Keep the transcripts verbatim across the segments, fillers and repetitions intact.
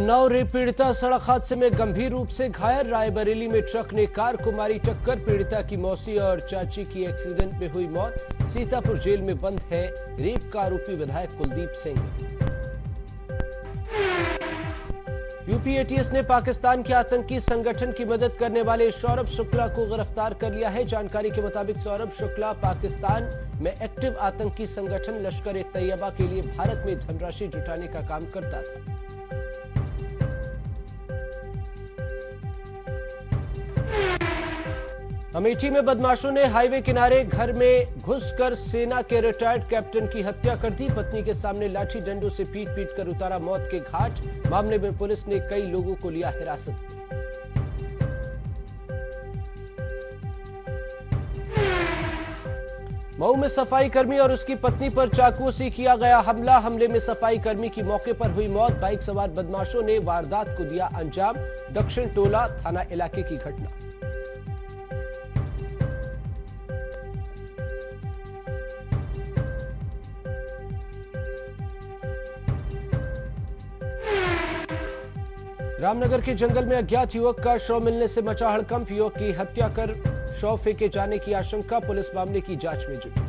Unnao rape पीड़िता सड़क हादसे में गंभीर रूप से घायल। रायबरेली में ट्रक ने कार को मारी टक्कर। पीड़िता की मौसी और चाची की एक्सीडेंट में हुई मौत। सीतापुर जेल में बंद है रेप का आरोपी विधायक कुलदीप सिंह। यूपी एटीएस ने पाकिस्तान के आतंकी संगठन की मदद करने वाले सौरभ शुक्ला को गिरफ्तार कर लिया है। जानकारी के मुताबिक सौरभ शुक्ला पाकिस्तान में एक्टिव आतंकी संगठन लश्कर ए तैयबा के लिए भारत में धनराशि जुटाने का काम करता था। अमेठी में बदमाशों ने हाईवे किनारे घर में घुसकर सेना के रिटायर्ड कैप्टन की हत्या कर दी। पत्नी के सामने लाठी डंडों से पीट पीट कर उतारा मौत के घाट। मामले में पुलिस ने कई लोगों को लिया हिरासत में। मऊ में सफाई कर्मी और उसकी पत्नी पर चाकुओं से किया गया हमला। हमले में सफाई कर्मी की मौके पर हुई मौत। बाइक सवार बदमाशों ने वारदात को दिया अंजाम। दक्षिण टोला थाना इलाके की घटना। रामनगर के जंगल में अज्ञात युवक का शव मिलने से मचा हड़कंप। युवक की हत्या कर शव फेंके जाने की आशंका। पुलिस मामले की जांच में जुटी।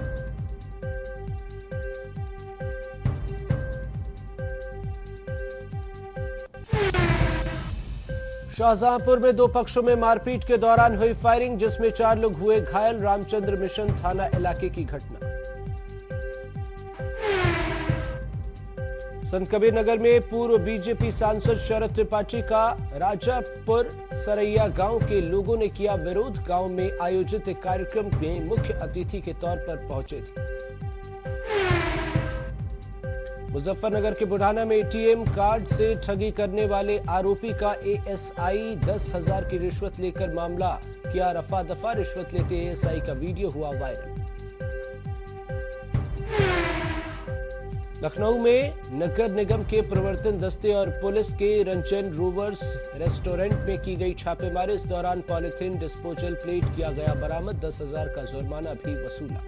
शाहजहांपुर में दो पक्षों में मारपीट के दौरान हुई फायरिंग, जिसमें चार लोग हुए घायल। रामचंद्र मिशन थाना इलाके की घटना। संत कबीर नगर में पूर्व बीजेपी सांसद शरद त्रिपाठी का राजापुर सरैया गांव के लोगों ने किया विरोध। गांव में आयोजित एक कार्यक्रम में मुख्य अतिथि के तौर पर पहुंचे थे। मुजफ्फरनगर के बुढ़ाना में एटीएम कार्ड से ठगी करने वाले आरोपी का एएसआई दस हजार की रिश्वत लेकर मामला किया रफा दफा। रिश्वत लेते एएसआई का वीडियो हुआ वायरल। लखनऊ में नगर निगम के प्रवर्तन दस्ते और पुलिस के रंजन रोवर्स रेस्टोरेंट में की गई छापेमारी। इस दौरान पॉलिथीन डिस्पोजल प्लेट किया गया बरामद। दस हजार का जुर्माना भी वसूला।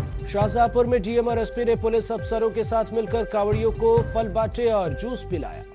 शाहजहांपुर में डीएम और एसपी ने पुलिस अफसरों के साथ मिलकर कांवड़ियों को फल बांटे और जूस पिलाया।